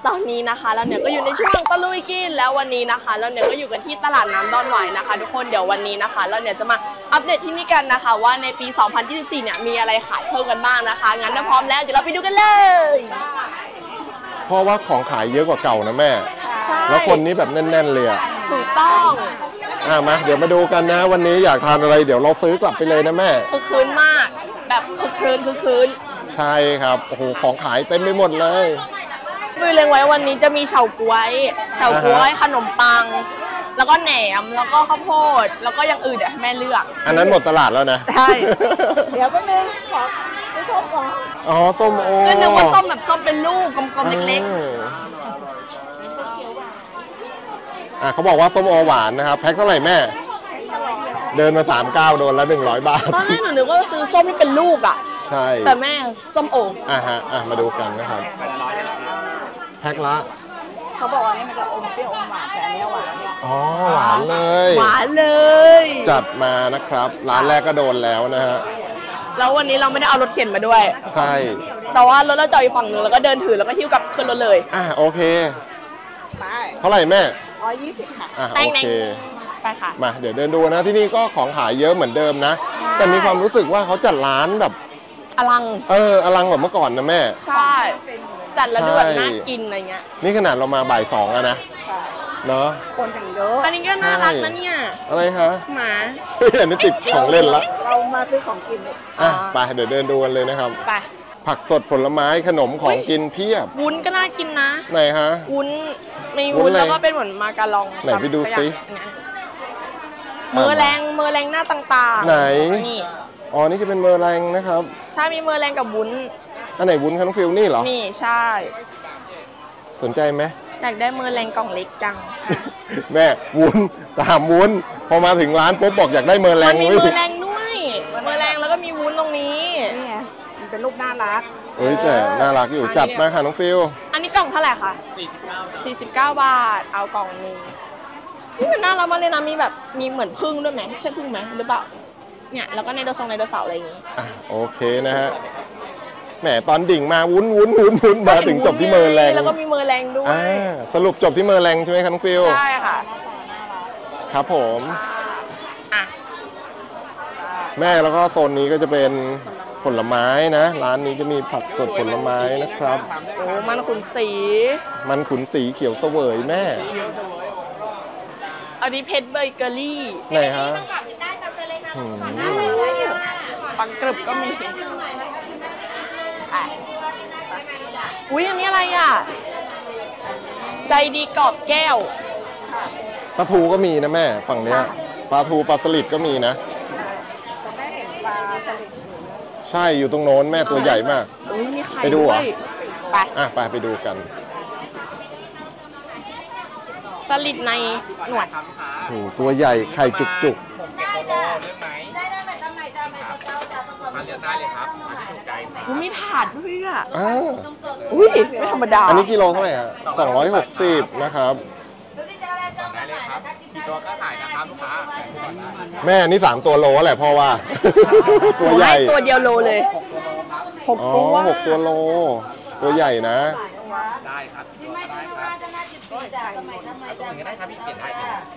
ตอนนี้นะคะแล้วเนี่ยก็อยู่ในช่วงตะลุยกินแล้ววันนี้นะคะแล้วเนี่ยก็อยู่กันที่ตลาดน้ำดอนหวายนะคะทุกคนเดี๋ยววันนี้นะคะแล้วเนี่ยจะมาอัปเดตที่นี่กันนะคะว่าในปี 2024 เนี่ยมีอะไรขายเพิ่มกันบ้างนะคะงั้นถ้าพร้อมแล้วเดี๋ยวเราไปดูกันเลยเพราะว่าของขายเยอะกว่าเก่านะแม่แล้วคนนี้แบบแน่นๆเลยอ่ะถูกต้องมาเดี๋ยวมาดูกันนะวันนี้อยากทานอะไรเดี๋ยวเราซื้อกลับไปเลยนะแม่คือคืนมากแบบคือคืนใช่ครับโอ้โหของขายเต็มไปหมดเลยวิวเล็งไว้วันนี้จะมีเฉาก๊วยขนมปังแล้วก็แหนมแล้วก็ข้าวโพดแล้วก็อย่างอื่นเดี๋ยวแม่เลือกอันนั้นหมดตลาดแล้วนะใช่เดี๋ยวแป๊บนึงขอส้มก่อนอ๋อส้มโอ้ก็นึกว่าส้มแบบส้มเป็นลูกกลมๆเล็กๆเขาบอกว่าส้มโอหวานนะครับแพ็คเท่าไหร่แม่เดินมา39โดนแล้ว100 บาทตอนแรกหนูนึกว่าซื้อส้มที่เป็นลูกอ่ะใช่แต่แม่ส้มโอมาดูกันนะครับแพ็คละเขาบอกว่านี่มันจะอมเปรี้ยวอมหวานแต่อันนี้หวานอ๋อหวานเลยจัดมานะครับร้านแรกก็โดนแล้วนะฮะแล้ววันนี้เราไม่ได้เอารถเข็นมาด้วยใช่แต่ว่ารถเราจอดอยู่ฝั่งนึงแล้วก็เดินถือแล้วก็หิ้วกลับขึ้นรถเลยโอเคเท่าไหร่แม่ 120ค่ะโอเคไปค่ะมาเดี๋ยวเดินดูนะที่นี่ก็ของขายเยอะเหมือนเดิมนะแต่มีความรู้สึกว่าเขาจัดร้านแบบอลังอลังแบบเมื่อก่อนนะแม่ใช่จัดแล้วดูแบบน่ากินอะไรเงี้ยนี่ขนาดเรามาบ่าย2อะนะเนาะคนอย่างเยอะอันนี้ก็น่ารักนะเนี่ยอะไรคะหมาอันนี้ติดของเล่นละเรามาซื้อของกินไปเดี๋ยวเดินดูกันเลยนะครับไปผักสดผลไม้ขนมของกินเพียบวุ้นก็น่ากินนะไหนฮะวุ้นมีวุ้นแล้วก็เป็นเหมือนมาการองไหนไปดูซิเมอแรงหน้าต่างๆไหนนี่นี่จะเป็นเมอแรงนะครับถ้ามีเมอแรงกับวุ้นอันไหนวุ้นคะน้องฟิลนี่เหรอนี่ใช่สนใจไหมอยากได้เมอแรงกล่องเล็กจังแม่วุ้นตามวุ้นพอมาถึงร้านปุ๊บบอกอยากได้เมอแรงมีเมอแรงด้วยเมอแรงแล้วก็มีวุ้นตรงนี้นี่ไงมันเป็นรูปน่ารักแต่น่ารักอยู่จัดมาค่ะน้องฟิลอันนี้กล่องเท่าไหร่คะ49 บาทเอากล่องนึงนี่มันน่ารักมากเลยนะมีแบบมีเหมือนพึ่งด้วยไหมใช่พึ่งไหมหรือเปล่าเนี่ยแล้วก็ในโดซองในโดเสาร์อะไรอย่างงี้โอเคนะฮะแหมตอนดิ่งมาวุ้นมาถึงจบที่เมอแรงแล้วก็มีเมอแรงด้วยสรุปจบที่เมอแรงใช่ไหมคะน้องฟิลใช่ค่ะครับผมแม่แล้วก็โซนนี้ก็จะเป็นผลไม้นะร้านนี้จะมีผักสดผลไม้นะครับมันขุนสีเขียวเสวยแม่อันนี้เพชรเบเกอรี่ไหนฮะปังกรึบก็มีอันนี้อะไรใจดีกรอบแก้วปลาทูก็มีนะแม่ฝั่งเนี้ยปลาทูปลาสลิดก็มีนะแม่เห็นปลาสลิดใช่อยู่ตรงโน้นแม่ตัวใหญ่มากไปดูเหรอไปดูกันสลิดในหนวดตัวใหญ่ไข่จุกมีถาดด้วยไม่ธรรมดาอันนี้กิโลเท่าไหร่260นะครับตัวก็ขายนะครับลูกค้าแม่นี่3ตัวโลแหละพ่อว่าตัวใหญ่ตัวเดียวโลเลย 6ตัวโลตัวใหญ่นะได้ครับได้ครับพี่เปลี่ยนได้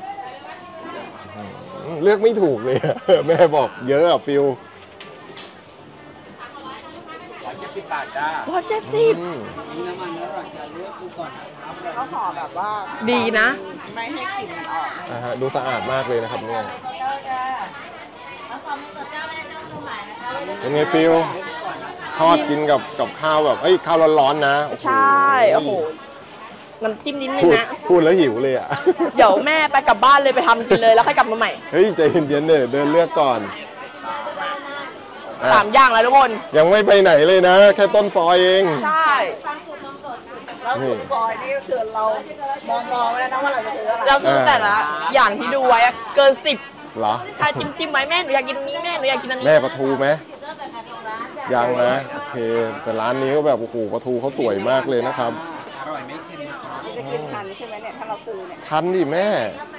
เลือกไม่ถูกเลยแม่บอกเยอะฟิล 170 บาทจ้า 170 เขาขอแบบว่าดีนะไม่ให้กลิ่นมันออกดูสะอาดมากเลยนะครับเนี่ยเป็นไงฟิลทอดกินกับข้าวแบบข้าวร้อนๆนะใช่โอ้โหน้ำจิ้มนิดนึงนะพูดแล้วหิวเลยเดี๋ยวแม่ไปกลับบ้านเลยไปทำกินเลยแล้วค่อยกลับมาใหม่ใจเย็นๆเดินเลือกก่อน 3 อย่างแล้วทุกคนยังไม่ไปไหนเลยนะแค่ต้นซอยเองใช่แล้วสุดซอยนี่ก็คือเรามองไว้แล้วนะว่าเราจะซื้ออะไรเราคือแต่ละอย่างที่ดูไว้เกิน10 เหรอถ้าจิ้มไว้แม่หนูอยากกินนี้แม่หนูอยากกินอันนี้แม่ปลาทูไหมยังนะโอเคแต่ร้านนี้ก็แบบโอ้โหปลาทูเขาสวยมากเลยนะครับอร่อยไม่เค็มจะกินทันใช่ไหมเนี่ยถ้าเราซื้อเนี่ยทันดิแม่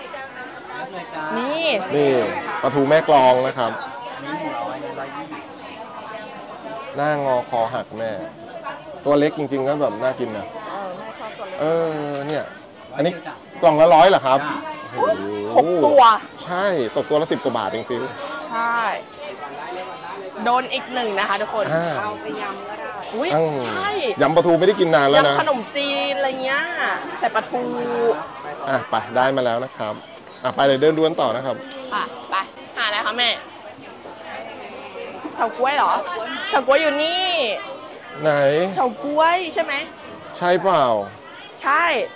นี่ปลาทูแม่กลองนะครับหน้างอคอหักแม่ตัวเล็กจริงๆก็แบบน่ากินนะแม่ชอบตัวเเนี่ย อันนี้กล่องละ100เหรอครับโอ้โห 6 ตัวใช่ตกตัวละ10 กว่าบาทเองฟิวใช่ โดนอีกหนึ่งนะคะทุกคนเอาไปยำก็ได้อุ้ยใช่ยำปลาทูไม่ได้กินนานแล้วนะยำขนมจีนอะไรเงี้ย ใส่ปลาทูไปได้มาแล้วนะครับไปเลยเดินดวนต่อนะครับค่ะไปหาอะไรคะแม่เฉาก๊วยเหรอเฉาก๊วยอยู่นี่ไหนเฉาก๊วยใช่ไหมใช่เปล่าใช่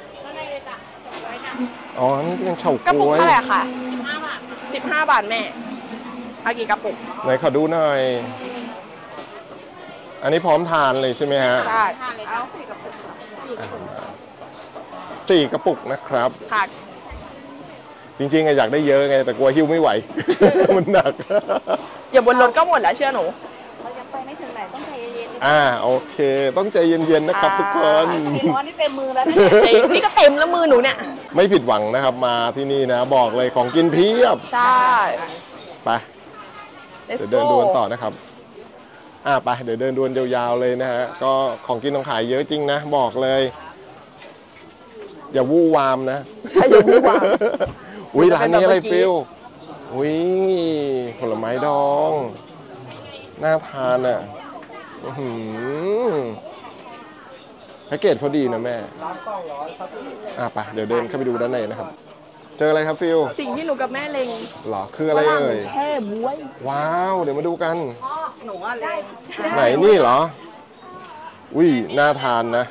อ๋อนี่เป็นเฉากระปุกล้วยเท่าไหร่คะ15 บาทแม่เอากี่กระปุกไหนขอดูหน่อย อันนี้พร้อมทานเลยใช่ไหมฮะใช่เอา4 กระปุก 4 กระปุกนะครับค่ะจริงๆอยากได้เยอะไงแต่กลัวหิ้วไม่ไหว มันหนักอย่าบนรถก็หมดแล้วเชื่อหนูเรายังไปไม่ถึงไหนต้องใจเย็นโอเค ต้องใจเย็นๆนะครับทุกคนๆพี่น้องนี่เต็มมือแล้วนะนี่ก็เต็มแล้วมือหนูเนี่ยไม่ผิดหวังนะครับมาที่นี่นะ บอกเลยของกินเพียบใช่ไป let's เดี๋ยวเดิน go ดวนต่อนะครับไปเดี๋ยวเดินดวนยาวๆเลยนะฮะก็ของกินของขายเยอะจริงนะ บอกเลย อย่าวู่วามนะใช่อย่าวู่วามอุ้ยร้านนี้อะไรจะเป็นแบบเมื่อกี้ฟิลอุ้ยผลไม้ดองน่าทานอ่ะอื้อหือแพ็กเกจเขาดีนะแม่ไปเดี๋ยวเดินเข้าไปดูด้านในนะครับ เจออะไรครับฟิลสิ่งที่หนูกับแม่เล็งหรอคืออะไรเอ่ยแช่บ๊วยว้าวเดี๋ยวมาดูกันหนูอะไรไหนนี่เหรอ อุ้ยน่าทานนะ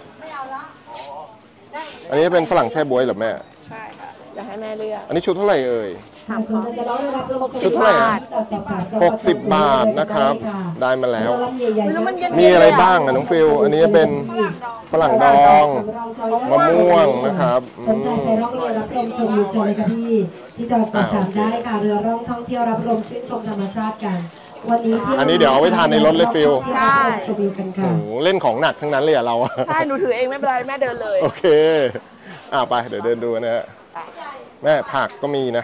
อันนี้เป็นฝรั่งแช่บ๊วยเหรอแม่ใช่ค่ะจะให้แม่เลือกอันนี้ชุดเท่าไหร่เอ่ยถามเขาชุดเท่าไหร่อะ60 บาทนะครับ ได้มาแล้วแล้วมันเย็นมีอะไรบ้างอะน้องฟิลอันนี้เป็นฝรั่งดองมะม่วงนะครับสนใจไปร่องเรือรับชมชมวิวเชิญเลยค่ะพี่ที่จอดสอบถามได้ค่ะเรือร่องท่องเที่ยวรับลมชื่นชมธรรมชาติกัน วันนี้ที่อันนี้เดี๋ยวเอาไว้ทานในรถเลยฟิลใช่ชมวิวกันโอ้ค่ะโหเล่นของหนักทั้งนั้นเลยอะเราอะใช่ หนูถือเองไม่เป็นไร แม่เดินเลยโอเคไปเดี๋ยวเดินดูนะฮะแม่ผักก็มีนะ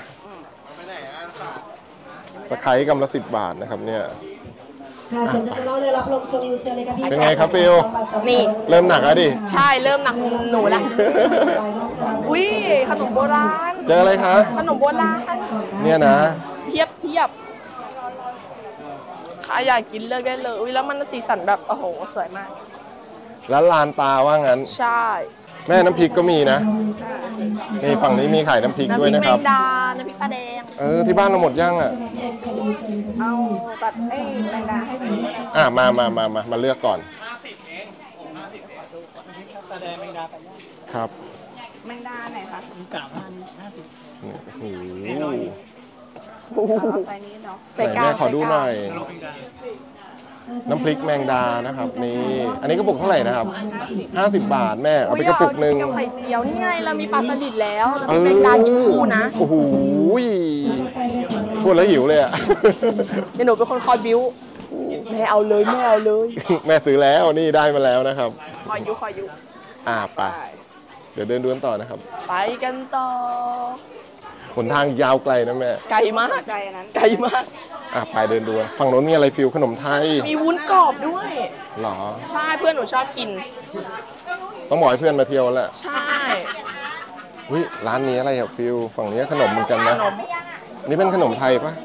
ตะไคร้กำละ10 บาทนะครับเนี่ยค่ะสนใจไปร่องเรือรับลมชมวิวเชิญเลยค่ะพี่เป็นไงครับฟิลนี่เริ่มหนักแล้วดิใช่เริ่มหนักหนูละอุ้ยขนมโบราณเจออะไรคะขนมโบราณเนี่ยนะเทียบใครอยากกินเลือกได้เลยอุ้ยแล้วมันสีสันแบบโอ้โหสวยมากแล้วลานตาว่างั้นใช่แม่น้ำพริกก็มีนะนี่ฝั่งนี้มีขายน้ำพริกน้ำพด้วยริกนะแมครับงดา น้ำพริกตาแดงที่บ้านเราหมดย่างอ่ะเอาตัดแมงดาให้หนูมาเลือกก่อนตาแดงแมงดาไปครับแมงดาไหนคะกล่าวว่า50 นี่โอ้โหเอาไซส์นี้เนาะใส่ไหนกาแม่วขอดูหน่อยแมงดาน้ำพริกแมงดานะครับนี่อันนี้กระปุกเท่าไหร่นะครับ50 บาทแม่เอาไปกระปุกหนึ่งกับไข่เจียวนี่ไงเรามีปลาสลิดแล้วเรามีแมงดากินคู่นะโอ้โหพูดแล้วหิวเลยอ่ะเดี๋ยวหนูเป็นคนคอยบิ้วแม่เอาเลยแม่เอาเลยแม่ซื้อแล้วนี่ได้มาแล้วนะครับคอยยุไปเดี๋ยวเดินดวนต่อนะครับไปกันต่อหนทางยาวไกลนะแม่ไกลมากใจอันนั้นไกลมากไปเดินดวนฝั่งโน้นมีอะไรฟิวขนมไทยมีวุ้นกรอบด้วยหรอใช่เพื่อนหนูชอบกินต้องบอกให้เพื่อนมาเที่ยวแล้วใช่วิร้านนี้อะไรอะฟิวฝั่งนี้ขนมเหมือนกันขนะนมนี่เป็นขนมไทยปะ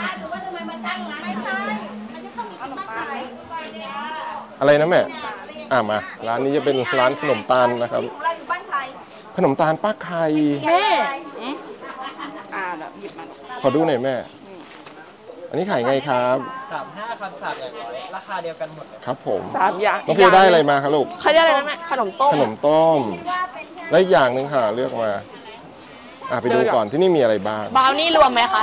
อะไรนะแม่มาร้านนี้จะเป็นร้านขนมตาลนะครับ ขนมตาลป้าไข่แม่เดี๋ยวหยิบมาขอดูหน่อยแม่ อันนี้ขายไงครับ 35ครับ3อย่างร้อยราคาเดียวกันหมดเลยครับผม 3 อย่างน้องฟิวได้อะไรมาครับลูกเขาเรียกอะไรนะแม่ขนมต้มขนมต้มและอีกอย่างหนึ่งค่ะเลือกมาไปดูก่อนที่นี่มีอะไรบ้างบราวนี่รวมไหมคะ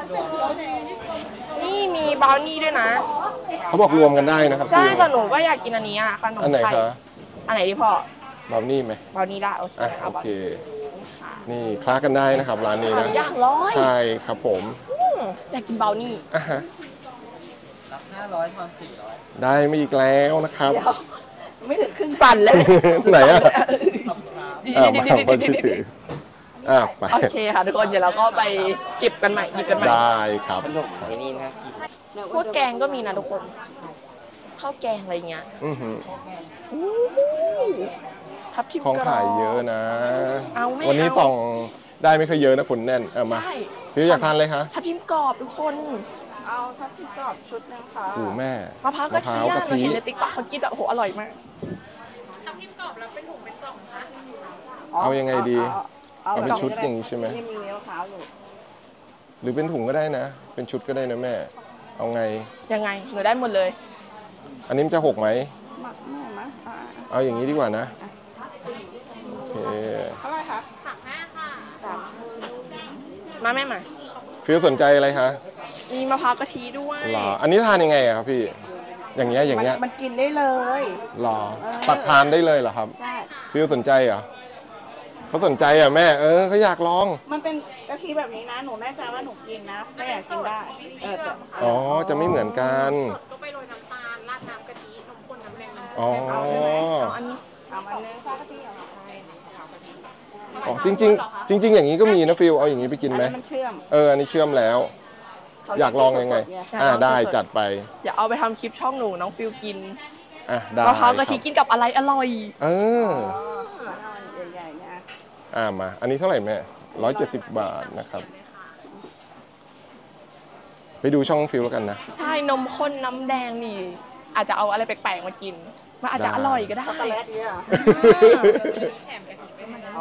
นี่มีบราวนี่ด้วยนะเขาบอกรวมกันได้นะครับใช่ฟิวแต่หนูก็อยากกินอันนี้อ่ะขนมอันไหนไทยคะอันไหนดีพ่อแบบนี้ไหมบราวนี่ได้โอเคโอเอาบราวเคนี่นี่คล้ากันได้นะครับร้านนี้สานะมอย่างร้อยใช่ครับผมอยากกินบราวนี่ฮะรับ500ทอน400 ได้มาอีกแล้วนะครับไม่ถึงครึ่งสั่นเลยไหนอะสั่นมาคนที่ถือไปโอเคค่ะทุกคนเดี๋ยวเราก็ไปเก็บกันใหม่หยิบกันใหม่ได้ครับพวกแกงก็มีนะทุกคนข้าวแกงอะไรเงี้ยอื้อหืออู้ททับทิมของกรอบขายเยอะนะเอาไม่วันนี้เอาส่องได้ไม่ค่อยเยอะนะคนแน่นเอามาใช่ฟิวอยากทานอะไรคะทับทิมกรอบทุกคนเอาทับทิมกรอบชุดนึงค่ะโอ้แม่มะพร้าวกะทิอะเราเห็นในติ๊กต็อกเขากินแบบโหอร่อยมากเอายังไงดีเอาเอาเป็นแบบชุดอย่างนี้ใช่ไหมนี่มีมะพร้าวอยู่หรือเป็นถุงก็ได้นะ เป็นชุดก็ได้นะแม่ เอาไงยังไงหนูได้หมดเลยอันนี้มันจะหกไหมมักแม่มะอ่าเอาอย่างนี้ดีกว่านะโอเคเท่าไหร่คะมาแม่มาฟิวสนใจอะไรคะมีมะพร้าวกะทิด้วยหรออันนี้ทานยังไงอะครับพี่ อย่างเงี้ยอย่างเงี้ยมันกินได้เลยหรอตักทานได้เลยเหรอครับใช่ฟิวสนใจเหรอเขาสนใจอ่ะแม่เขาอยากลองมันเป็นกะทิแบบนี้นะ หนูแน่ใจว่าหนูกินนะแม่อยากกินได้แต่อ๋อจะไม่เหมือนกันอ๋อเอาอันนี้เอามันนึงข้าวกะทิเอาอ๋อจริง ๆ อย่างนี้ก็มีนะฟิวเอาอย่างนี้ไปกินไหมอัมันเชื่อมอันนี้เชื่อมแล้ว อยากลองยังไงได้จัดไปอย่าเอาไปทำคลิปช่องหนูน้องฟิวกินได้มะพร้าวกะทิครับกินกับอะไรอร่อยใหญ่ๆเนี่ยมาอันนี้เท่าไหร่แม่170 บาทนะครับ ไปดูช่องฟิวแล้วกันนะใช่นมข้นน้ำแดงนี่ อาจจะเอาอะไรแปลกๆมากินมันอาจจะอร่อยก็ได้ช็อกโกแลตเนี่ยอ๋อ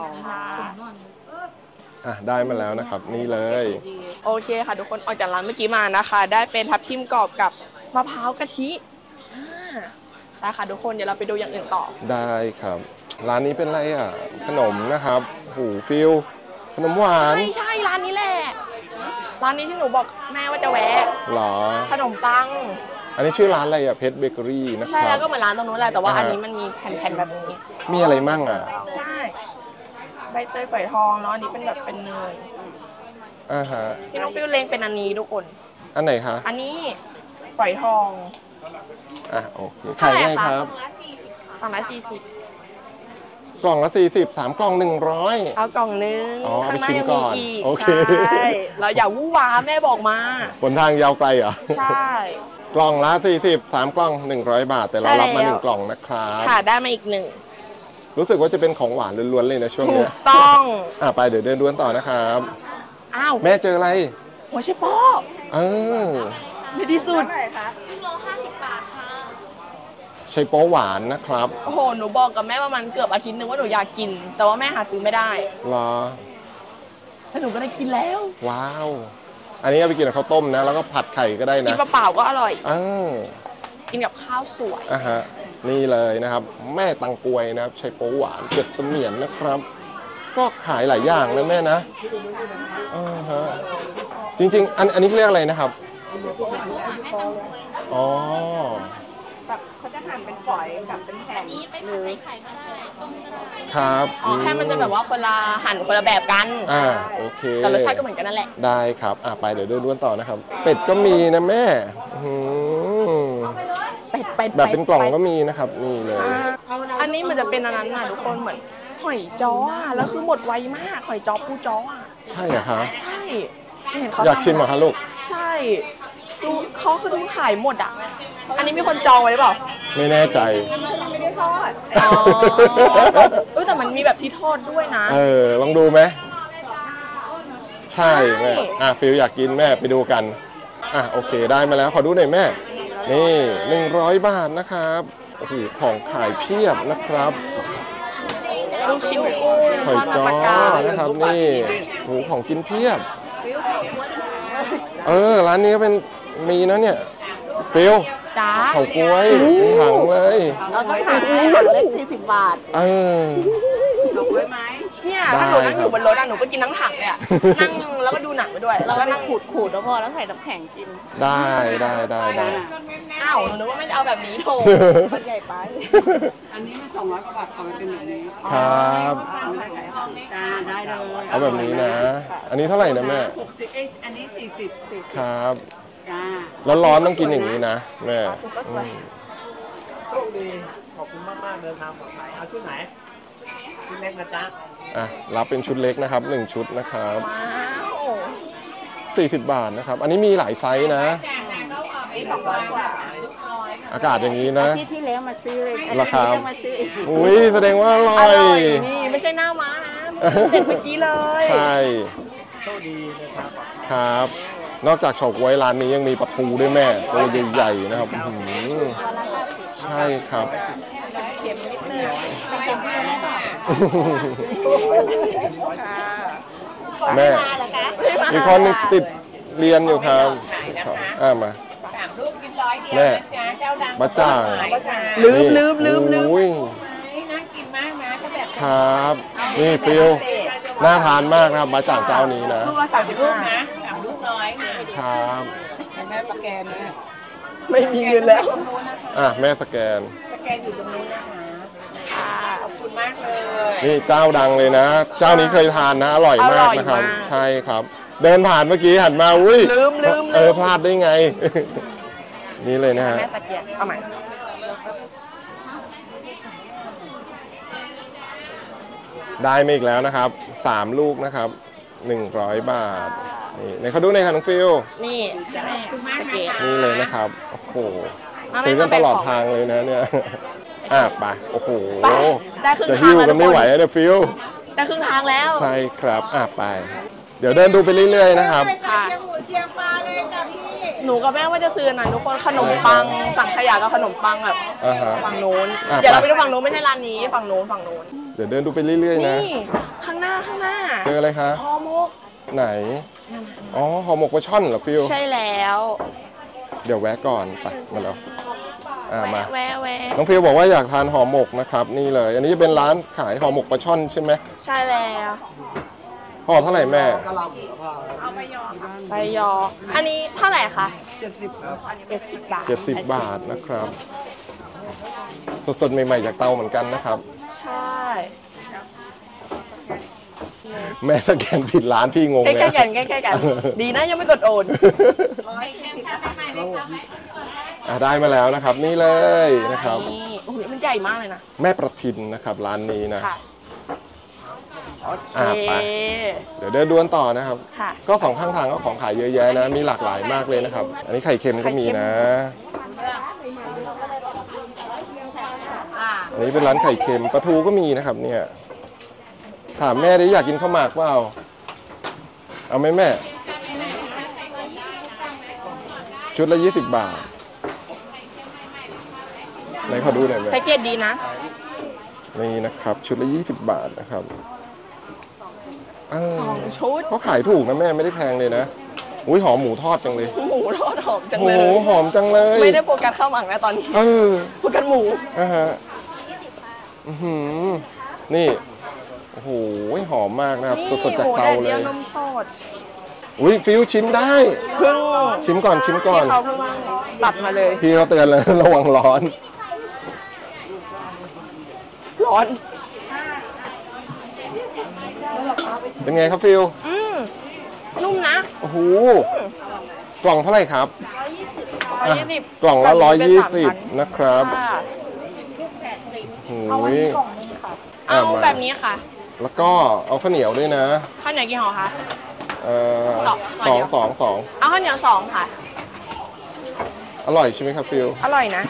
ค่ะได้มาแล้วนะครับ นี่เลยโอเคค่ะทุกคนออกจากร้านเมื่อกี้มานะคะ ได้เป็นทับทิมกรอบกับมะพร้าวกะทิได้ค่ะทุกคนเดี๋ยวเราไปดูอย่างอื่นต่อได้ครับ ร้านนี้เป็นอะไรอ่ะ ขนมนะครับหูฟิวขนมหวานใช่ร้านนี้แหละร้านนี้ที่หนูบอกแม่ว่าจะแวะหรอขนมปังอันนี้ชื่อร้านอะไรอ่ะเพชรเบเกอรี่นะคใช่รัแล้บวก็เหมือนร้านตรงนู้นแหละแต่ว่าอันนี้มันมีแผ่นๆแบบนี้มีอะไรมั่งอ่ะใช่ใบเตยฝอยทองเนาะอันนี้เป็นแบบเป็นเนยฮะที่น้องฟิวเลงเป็นอันนี้ทุกคนอันไหนคะอันนี้ฝอยทองโอเคขายไงครับกล่องละ40 กล่องละ40 3 กล่อง 100 เอากล่องนึงอ๋อข้างหน้าไปชิมยังก่มีอนอีกโอเคใช่เราอย่าวู่วาแม่บอกมาบนทางยาวไกลเหรอใช่กล่องละ40 3 กล่อง 100 บาท แต่เรารับมา 1 กล่องนะครับค่ะได้มาอีกหนึ่งรู้สึกว่าจะเป็นของหวานล้วนๆเลยนะช่วงถูเนี้กยต้องไปเดี๋ยวเดินด้วนต่อนะครับอ้าวแม่เจออะไรหัวไชโป๊ะเออในที่สุดเท่าไหร่คะใช้โป๊หวานนะครับโอ้โหหนูบอกกับแม่ประมาณเกือบอาทิตย์นึงว่าหนูอยากกิน แต่ว่าแม่หาซื้อไม่ได้เหรอแล้วหนูก็ได้กินแล้วว้าว อันนี้เอาไปกินกับข้าวต้มนะ แล้วก็ผัดไข่ก็ได้กินนะเปล่าๆก็อร่อยเออกินกับข้าวสวยฮะนี่เลยนะครับ แม่ตังกวยนะครับใช้โป๊หวานเจ็ดเสมียนนะครับ ก็ขายหลายอย่างนะแม่นะฮะจริงๆ อันนี้เรียกอะไรนะครับอ๋อแบบเขาจะหั่นเป็นฝอยกับเป็นแผ่นหรือครับอ๋อแค่มันจะแบบว่าคนละหั่นคนละแบบกันโอเคแต่รสชาติก็เหมือนกันนั่นแหละได้ครับไปเดี๋ยวเดินด้วนต่อนะครับ เป็ดก็มีนะแม่อื้อหือเป็ดแบบเป็นกล่องก็มีนะครับนี่เลยอันนี้มันจะเป็นอันนั้นน่ะทุกคนเหมือนหอยจ้ออ่ะแล้วคือหมดไวมากหอยจ้อปูจ้ออ่ะใช่เหรอคะใช่เห็นเขาอยากชิมเหรอคะลูกใช่ดูเขาคือดูขายหมดอ่ะ อันนี้มีคนจองไว้หรือเปล่าไม่แน่ใจไม่ได้ทอดอ๋อแต่มันมีแบบที่ทอดด้วยนะลองดูไหมใช่แม่ฟิลอยากกินแม่ไปดูกันโอเคได้มาแล้วขอดูหน่อยแม่นี่100 บาทนะครับโอ้โหของขายเพียบนะครับลูกชิ้นกุ้งหอยทจ้ออดมันปลากานะครับนี่โอ้โหของกินเพียบร้านนี้ก็เป็นมีนะเนี่ยฟิลจ้าเขากล้วยเป็นถังเลยเราต้องหั่นให้หั่นเล็ก40 บาทเออเอาไว้ไหมเนี่ยถ้าหนูนั่งอยู่บนรถหนูก็กินทั้งถังเลยอะนั่งแล้วก็ดูหนังไปด้วยเราแล้วก็ก็นั่นั่งงขูดแล้วพอแล้วใส่น้ำแข็งกินได้อ้าวหนูนึกว่าไม่ได้เอาแบบนี้โถมันใหญ่ไป อันนี้มัน200 กว่าบาทขอมันเป็นแบบนี้ครับจ้าได้เลยเอาแบบนี้นะ อันนี้เท่าไหร่นะแม่ 60อันนี้40 ครับจ้าแล้วร้อนต้องกินอย่างนี้นะแม่คุณก็สวยโชคดี ขอบคุณมากๆเดินทางปลอดภัยเอาชุดไหน ชุดเล็กนะจ๊ะรับเป็นชุดเล็กนะครับ1ชุดนะครับว้าว 40 บาทนะครับ อันนี้มีหลายไซส์นะนี้200 กว่าอากาศอย่างนี้นะที่แล้วมาซื้อเลยราคาต้องมาซื้ออีกอุ้ยแสดงว่าอร่ออยร่อยนี่ไม่ใช่หน้าม้านะเด็ดเมื่อกี้เลยใช่โชคดีนะครับครับ นอกจากเฉาก๊วยร้านนี้ยังมีปลาทูด้วยแม่ตัวใหญ่ๆนะครับอื้อหือใช่ครับ แม่มีคนนึงติดเรียนอยู่ครับมา 3 ลูกกิน100 เดียวแม่นะจ๊ะเจ้าดังบะจ่างลืมอุ้ยน่ากินมากนะถ้าแบบครับนี่ฟิลน่าทานมากนะครับบะจ่างเจ้านี้นะลูกละ30 ลูกนะ3 ลูกร้อยครับแม่สแกนนะไม่มีเงินแล้วแม่สแกนสแกนอยู่ตรงนู้นนะคะขอบคุณมากเลยนี่เจ้าดังเลยนะ เจ้านี้เคยทานนะอร่อยมากนะครับอร่อยมากใช่ครับ เดินผ่านเมื่อกี้หันมาอุ้ยลืมพลาดได้ไง นี่เลยนะฮะแม่ตะเกียบเอาใหม่ได้มาอีกแล้วนะครับ3 ลูกนะครับ100 บาทนี่ในเขาดูในอยค่ะน้องฟิลนี่แม่ตะเกียบนี่เลยนะครับโอ้โหมาแม่ซื้อกันตลอดมาแบ่งของทางเลยนะเนี่ยไปโอ้โหไปได้ครึ่งจะทางหิ้วแล้วกันไม่ไหวนะเนี่ยฟิลได้ครึ่งทางแล้วใช่ครับไป เดี๋ยวเดินดูไปเรื่อยๆนะครับค่ะเชียงหมูเชียงปลาเลยจ้ะพี่หนูกับแม่ว่าจะซื้อนะทุกคนขนมปังสังขยากับขนมปังแบบฮะฝั่งโน้นอ่ะเดี๋ยวเราไปไปดูฝั่งโน้นไม่ใช่ร้านนี้ฝั่งโน้นเดี๋ยวเดินดูไปเรื่อยๆนะนี่ข้างหน้าเจออะไรคะห่อหมกไหนอ๋อห่อหมกปลาช่อนเหรอฟิลใช่แล้วเดี๋ยวแวะก่อนไปมาแล้วมาแวะน้องฟิลบอกว่าอยากทานห่อหมกนะครับนี่เลย อันนี้จะเป็นร้านขายห่อหมกปลาช่อนใช่ไหมใช่แล้วห่อเท่าไหร่แม่ใบยอ อันนี้เท่าไหร่คะ70 บาท 70 บาทนะครับ สดๆใหม่ๆจากเตาเหมือนกันนะครับใช่แม่สแกนผิดร้านพี่งงใกเลยล้ๆกันดีนะยังไม่กดโอนได้มาแล้วนะครับ นี่เลยนะครับนี่โอ้โหมันใหญ่มากเลยนะแม่ประทินนะครับร้านนี้นะค่ะโอเคไป เดี๋ยวเดินดวนต่อนะครับค่ะก็สองข้างทางก็ของขายเยอะแยะนะ มีหลากหลายมากเลยนะครับ อันนี้ไข่เค็มก็มีนะ อันนี้เป็นร้านไข่เค็มปลาทูก็มีนะครับ เนี่ยถามแม่ได้อยากกินข้าวหมากเปล่าเอาไหมแม่ ชุดละ20 บาทไหนขอดูหน่อยไหมแพ็กเกจดีนะนี่นะครับ ชุดละ20 บาทนะครับ 2 ชุดเขาขายถูกนะแม่ไม่ได้แพงเลยนะอุ้ยหอมหมูทอดจังเลยหมูทอดหอมจังโอ้เลโหยหอมจังเลยไม่ได้โฟกัสข้าวหมักนะตอนนี้ โฟกัสหมูฮะนี่โอ้โหหอมมากนะครับนี่สดๆจากหมูเตาแดดเลเดียวย นมสดอุ้ยฟิวชิมได้เพิ่งชิมก่อนชิมก่อนที่เขาเพิ่งตัดมาเลยพี่เขาเตือนเลย ระวังร้อนร้อนเป็นไงครับฟิวนุ่มนะโอ้โหกล่องเท่าไหร่ครับ 120 กล่องละแบบนี้เป็น 120นะครับค่ะโอ้เอายเอามาแบบนี้ค่ะแล้วก็เอาข้าวเหนียวด้วยนะข้าวเหนียวกี่ห่อคะสองเอาข้าวเหนียว2ค่ะอร่อยใช่ไหมครับฟิวอร่อยนะ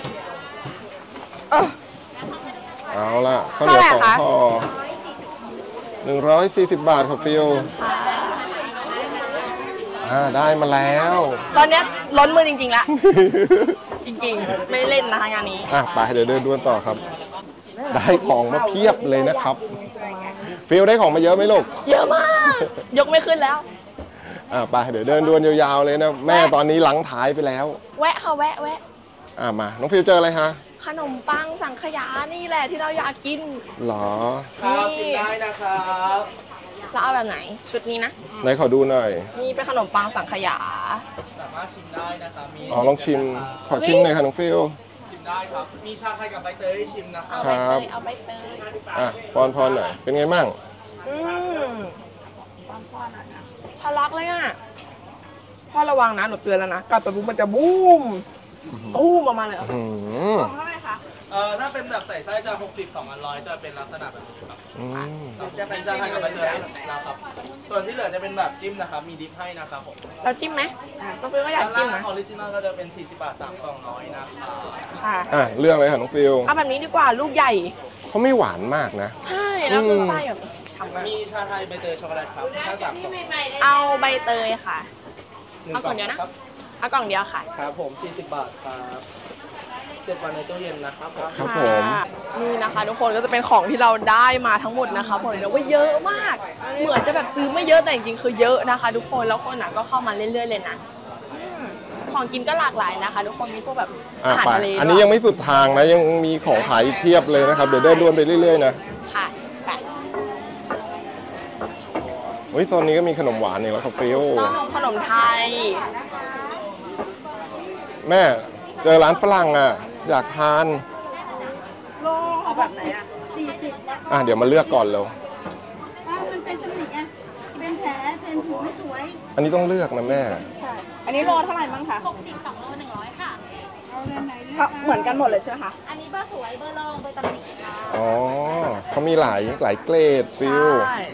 เอาล่ะข้าวเหนียวเท่าไหร่ 2 คะห่อ140 บาทครับฟิวได้มาแล้วตอนเนี้ยล้นมือจริงๆละ จริงๆ ไม่เล่นนะคะงานนี้ไปเดี๋ยวเดินด้วนต่อครับ ได้ของมาเพียบเลยนะครับ ฟิลได้ของมาเยอะไหมลูกเยอะมาก ยกไม่ขึ้นแล้วไปเดี๋ยวเดินดวนยาวๆเลยนะ แม่ตอนนี้หลังท้ายไปแล้วแวะค่ะแวะมาน้องฟิลเจออะไรฮะขนมปังสังขยานี่แหละที่เราอยากกินหรอครับชิมได้นะครับเราเอาแบบไหน ชุดนี้นะไหนขอดูหน่อยนี่เป็นขนมปังสังขยาสามารถชิมได้นะครับมีลองชิม ขอชิมหน่อยค่ะน้องฟิลชิมได้ครับ มีชาไทยกับใบเตยให้ชิมนะครัเอาบใบครัเตบยเอาใบเตยพรหน่อย เป็นไงบ้างทะลักเลยอ่ะพ่อระวังนะหนูเตือนแล้วนะกัดไปปุ๊บมันจะบูมบูมออกมาเลยเหรออืมเท่าไหร่คะถ้าเป็นแบบใส่ไส้จะ60 2 100จะเป็นลักษณะแบบนี้ครับอืมจะเป็นชาไทยกับใบเตยนะครับส่วนที่เหลือจะเป็นแบบจิ้มนะครับมีดิปให้นะครับผมเราจิ้มไหมน้องฟิวก็อยากจิ้มนะออริจินอลก็จะเป็น40 บาท3กล่องน้อยนะครับค่ะอ่ะเรื่องเลยค่ะน้องฟิลเอาแบบนี้ดีกว่าลูกใหญ่เขาไม่หวานมากนะใช่แล้วคือไส้แบบฉ่ำมากมีชาไทยใบเตยช็อกโกแลตครับถ้า3กล่องเอาใบเตยค่ะหนึ่งเอากก่ล่ออน งเดียวนะครับเอากล่องเดียวค่ะครับผม40 บาทครับ7 วันในตู้เย็นนะครับผมครับผมค่ะนี่นะคะทุกคนก็จะเป็นของที่เราได้มาทั้งหมดนะคะบอกเลยนะว่าเยอะมาก เหมือนจะแบบซื้อไม่เยอะแต่จริงๆคือเยอะนะคะ ทุกคนแล้วคนน่ะก็เข้ามาเรื่อยๆเลยนะของกินก็หลากหลายนะคะ ทุกคนมีพวกแบบอาหารไปทะเลอันนี้ยังไม่สุดทางนะยังมีของขายอีกเพียบเลยนะครับ เดี๋ยวเดินดวนไปเรื่อยๆนะค่ะไปเฮ้ยโซนนี้ก็มีขนมหวานอีกแล้วครับฟิลต้องขนมไทยแม่เจอร้านฝรั่งอ่ะ อยากทานเอาแบบไหนอ่ะอ่ะเดี๋ยวมาเลือกก่อนเร็วมันเป็นตำหนิไงเป็นแผลเป็นผิวไม่สวยอันนี้ต้องเลือกนะแม่อันนี้โลเท่าไหร่บ้างคะ 62 โล 100 ค่ะ เอาเรื่องไหนเลือกเหมือนกันหมดเลยใช่ไหมคะอันนี้เบอร์สวยเบอร์รองเบอร์ตำหนิค่ะอ๋อเขามีหลายเกรดฟิลใช่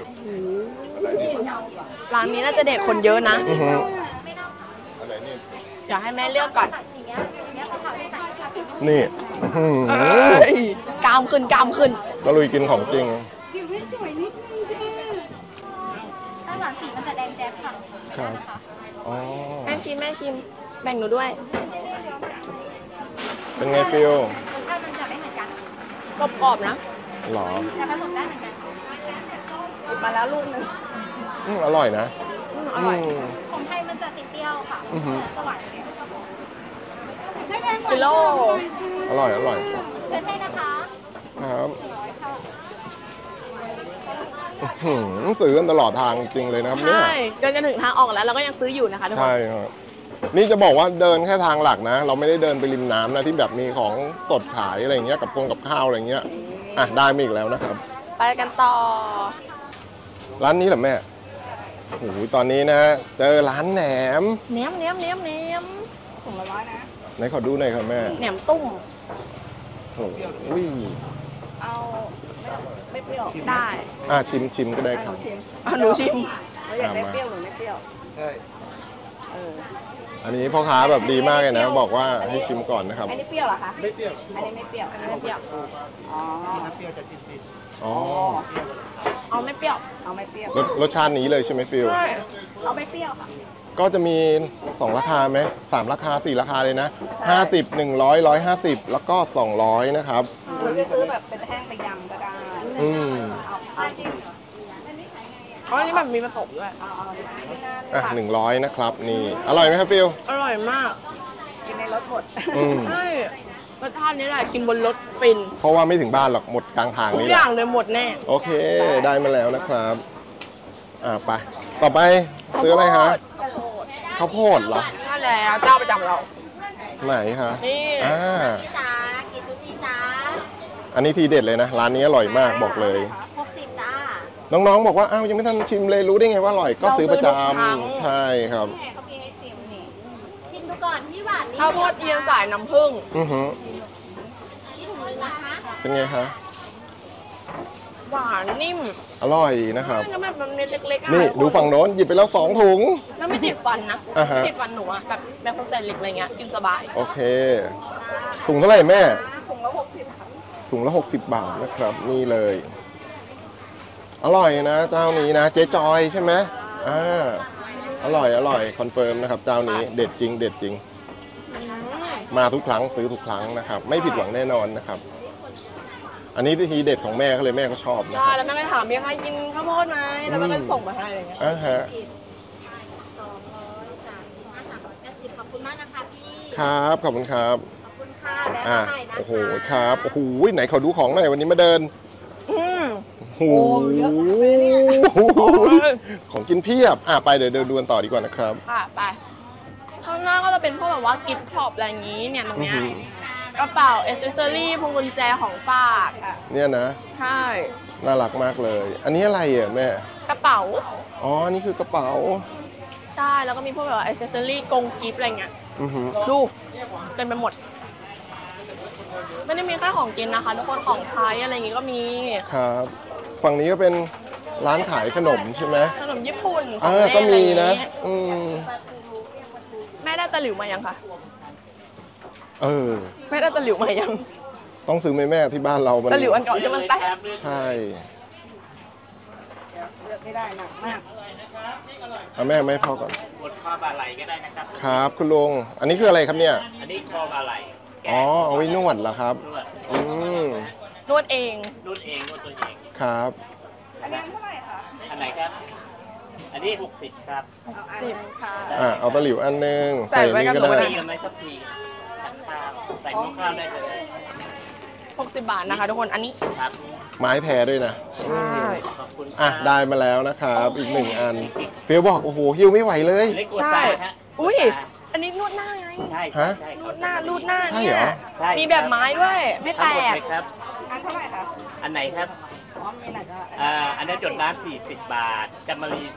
ร้านนี้น่าจะเด็กคนเยอะนะอือฮึอยากให้แม่เลือกก่อนอย่างเงี้ยเขาทำให้ใส่ค่ะนี่อื้อหืเอ้อยกล้ามขึ้นกล้ามขึ้นตะลุยกินของจริงผิวไม่สวยนิดนึงค่ะไต้หวันสีมันจะแดงแจ๊บค่ะครับ อ๋อแม่ชิมแบ่งหนูด้วยเป็นไงฟิลรสชาติมันจะไม่เหมือนกันกรอบๆนะหรอแต่ผสมได้เหมือนกันมาแล้วลูกนึงอร่อยนะอร่อยมของไทยมันจะติดเปรี้ยวค่ะอือหือสวรรค์กิโลอร่อยเพื่อนให้นะคะครับอื้อหือซื้อกันตลอดทางจริงเลยนะครับเนี่ยใช่จนจะถึงทางออกแล้วเราก็ยังซื้ออยู่นะคะทุกคนใช่ครับ นี่จะบอกว่าเดินแค่ทางหลักนะ เราไม่ได้เดินไปริมน้ำนะที่แบบมีของสดขายอะไรเงี้ยกับกับข้าวอะไรเงี้ย อ่ะได้มาอีกแล้วนะครับไปกันต่อร้านนี้เหรอแม่โอ้โหตอนนี้นะ เจอร้านแหนมเนี้ยมถุงละ100นะไหนขอดูหน่อยครับแม่แหนมตุ้มโอ้โหเอาไม่เปรี้ยวได้อ่ะชิมก็ได้ครับหนูชิมอยากได้เปรี้ยวหรือไม่เปรี้ยวใช่อันนี้พ่อค้าแบบดีมากเลยนะ บอกว่าให้ชิมก่อนนะครับอันนี้เปรี้ยวเหรอคะไม่เปรี้ยวอันนี้ไม่เปรี้ยวอ๋อถ้าเปรี้ยวจะติดอ๋อเอาไม่เปรี้ยวรสชาตินี้เลยใช่ไหมฟิลใช่ก็จะมี 2 ราคาไหม3 ราคา 4 ราคาเลยนะ 50 100 150 แล้วก็ 200 นะครับหรือจะซื้อแบบเป็นแห้งไปยำก็ได้อืมอ๋ออันนี้แบบมีผสมด้วยอ่ะ100 นะครับ นี่ อร่อยไหมครับฟิลอร่อยมากกินในรถหมดอืมใช่รสชาตินี้แหละกินบนรถฟินเพราะว่าไม่ถึงบ้านหรอกหมดกลางทางทุกนี่อแหละย่างเลยหมดแน่โอเค ได้มาแล้วนะครับ ไป ต่อไปซื้ออะไรฮะข้าวโพดเหรอใช่แล้วเจ้าประจำเราไหนคะนี่อ่าจ้ากี่ชุดดีจ้าอันนี้ทีเด็ดเลยนะ ร้านนี้อร่อยมากบอกเลย 60จ้าน้องๆบอกว่าอ้าวยังไม่ทันชิมเลยรู้ได้ไงว่าอร่อยก็ซื้อประจำใช่ครับแม่เขามีให้ชิมนี่ชิมดูก่อนพี่หวานนี่ข้าวโพดเอียนสายน้ำผึ้งอือหือที่ถุงนึงนะคะเป็นไงคะหวานนิ่มอร่อยนะครับแล้วแบบมันเม็ดเล็กๆอะนี่ดูฝั่งโน้นหยิบไปแล้ว2 ถุงแล้วไม่ติดฟันนะอ่าฮะไม่ติดฟันหนูอะแบบแบบคนใส่เหล็กอะไรเงี้ยกินสบายโอเค ถุงเท่าไหร่แม่ถุงละ60ค่ะถุงละ60 บาทนะครับ นี่เลย อร่อยนะเจ้านี้นะเจ๊จอยใช่ไหมอร่อยคอนเฟิร์มนะครับ เจ้านี้เด็ดจริง เด็ดจริง มาทุกครั้งซื้อทุกครั้งนะครับ ไม่ผิดหวังแน่นอนนะครับ อันนี้ทีเด็ดของแม่เขาเลยแม่เขาชอบนะใช่ครับแล้วแม่ก็ถามยังไงกินข้าวโพดไหมแล้วแม่ก็ส่งมาให้อะไรเงี้ยอ่าฮะขอบคุณมากนะคะพี่ครับขอบคุณครับขอบคุณค่ะแล้วมาใหม่นะคะโอ้โหครับโอ้โหไหนขอดูของหน่อยวันนี้มาเดินอืมโอ้โหของกินเพียบไปเดี๋ยวเดินดูกันต่อดีกว่านะครับค่ะไปข้างหน้าก็จะเป็นพวกแบบว่ากิฟต์ช็อปอะไรอย่างงี้เนี่ยตรงเนี้ยอื้อหือกระเป๋าเอเซอรี่พวงกุญแจของฝากเนี่ยนะใช่น่ารักมากเลย อันนี้อะไรอ่ะแม่กระเป๋าอ๋อนี่คือกระเป๋าใช่แล้วก็มีพวกแบบว่าเอเซอรี่กงกิฟต์อะไรเงี้ยอือหือดูเต็มไปหมด ไม่ได้มีแค่ของกินนะคะ ทุกคนของใช้อะไรอย่างงี้ก็มีครับฝั่งนี้ก็เป็นร้านขายขนมใช่ไหมขนมญี่ปุ่นของเล่นก็มีอะไรนะอย่างเงี้ย แม่ได้ตะหลิวมายังคะ แม่ได้ตะหลิวมายังต้องซื้อแม่ที่บ้านเรามันตะหลิวอันเก่าที่มันแตกใช่เลือกไม่ได้หนักมากเอาแม่ไม่พ่อก่อนกดข้อบาไหลก็ได้นะครับครับคุณลุงอันนี้คืออะไรครับเนี่ยอันนี้คอบาไหลอ๋อเอาไว้นวดเหรอครับนวดอืมนวดเองนวดเองนวดตัวเองครับอันนี้เท่าไหร่คะอันไหนครับ อันนี้ 60 ครับเอาอันหนึ่งค่ะเอาตะหลิวอันนึงใส่ไว้กับนี่หนูก็ได้นี่มีกันไหมครับพี่ตักข้าวใส่หม้อข้าวได้เลย 60 บาทนะคะทุกคนอันนี้ครับไม้แท้ด้วยนะใช่ขอบคุณได้มาแล้วนะครับ อีก1 อันเฟียวบอกโอ้โหหิวไม่ไหวเลยเล็กกว่าใส่ฮะอุ้ยอันนี้นวดหน้าไงใช่ฮะใช่รูดหน้ารูดหน้าใช่เนี่เหรยอใช่มีแบบไม้ด้วย ไม่แตทั้งหมดกเลยครับอันเท่าไหร่คะอันไหนครับอ๋อมีหนักก็อันนี้จดน้ำ40 บาทจำมารี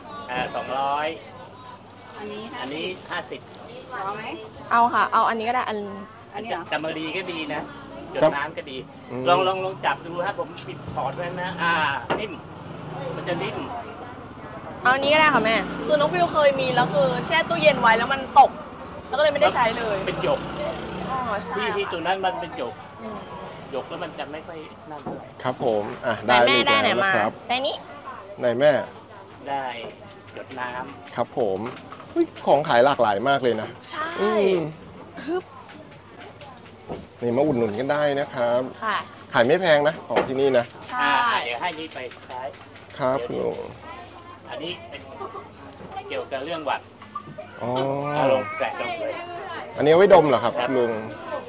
200 อันนี้อันนี้เอาไหมเอาค่ะ เอาอันนี้ก็ได้อันอันนี้เหรอ 50จำมารีก็ดีนะจดครับน้ำก็ดีอืมลองจับดูครับผมปิดพอร์ตไว้นะนิ่มมันจะนิ่มเอาอันนี้ก็ได้ค่ะแม่ คือน้องฟิวเคยมีแล้วคือแช่ตู้เย็นไว้แล้วมันตก แล้วก็เลยไม่ได้ใช้เลยเป็นหยกอ๋อใช่ที่ตัวนั้นมันเป็นหยกอืมหยกแล้วมันจะไม่ค่อยนั่นเท่าไหร่ครับผมไหนได้แม่เลยได้ไหนแล้วมานะครับได้นี้ไหนแม่ได้หยดน้ครับผมเฮ้ยของขายหลากหลายมากเลยนะใช่อืมฮึบนี่มาอุดหนุนกันได้นะครับค่ะขายไม่แพงนะของที่นี่นะใช่เดี๋ยวให้นี้ไปใช้ครับลุงอันนี้เป็นเกี่ยวกับเรื่องหวัดอ๋อลงแกะลงเลยอันนี้เอาไว้ดมเหรอครับครับลุง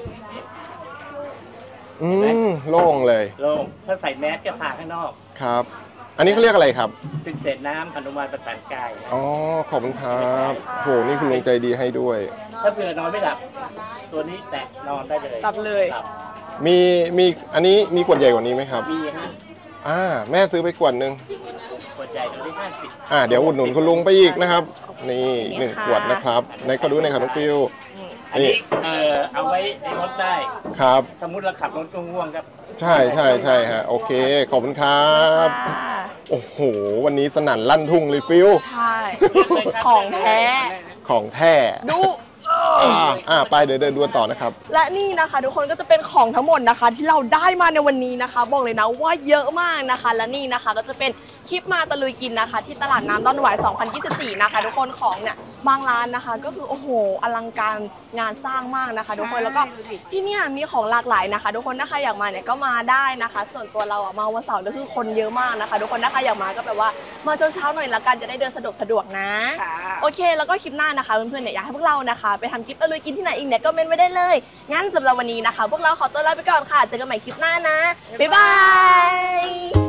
โล่งเลยลงถ้าใส่แมสก็พาข้างนอกครับ อันนี้เขาเรียกอะไรครับเป็นเศษน้ำหนุมานประสานกายอ๋อขอบคุณครับโหนี่คุณลุงใจดีให้ด้วยถ้าเผื่อนอนไม่หลับ ตัวนี้แตะนอนได้เลยตับเลยหลับมีอันนี้มีขวดใหญ่กว่านี้ไหมครับมีฮะแม่ซื้อไปขวดหนึ่งขวดใหญ่ตัวนี้50 เดี๋ยวอุดหนุนคุณลุงไปอีกนะครับ นี่1 ขวดนะครับในขอดูในอยครับน้องฟิวอันนี้เอาไว้ในรถได้ครับสมมติเราขับรถง่วงๆครับใช่ฮะโอเคขอบคุณครับค่ะโอ้โห วันนี้สนั่นลั่นทุ่งเลยฟิวใช่ ของแท้ของแท้ดูไปเดี๋ยวเดินดูต่อนะครับและนี่นะคะทุกคนก็จะเป็นของทั้งหมดนะคะ ที่เราได้มาในวันนี้นะคะ บอกเลยนะว่าเยอะมากนะคะ และนี่นะคะก็จะเป็นคลิปมาตะลุยกินนะคะ ที่ตลาดน้ำดอนหวาย 2024 นะคะ ทุกคนของเนี่ยบางร้านนะคะ ก็คือโอ้โหอลังการงานสร้างมากนะคะ ทุกคนแล้วก็ที่เนี่ยมีของหลากหลายนะคะ ทุกคนถ้าใครอยากมาเนี่ยก็มาได้นะคะ ส่วนตัวเรามาวันเสาร์ก็คือคนเยอะมากนะคะ ทุกคนถ้าใครอยากมาก็แบบว่ามาเช้าๆหน่อยละกันจะได้เดินสะดวกนะค่ะโอเค แล้วก็คลิปหน้านะคะเพื่อนๆเนี่ยอยากให้พวกเรานะคะไปทำคลิปตะลุยกินที่ไหนอีกเนี่ยก็เมนไว้ได้เลย งั้นสำหรับวันนี้นะคะ พวกเราขอตัวลาไปก่อนค่ะ เจอกันใหม่คลิปหน้านะ บ๊ายบาย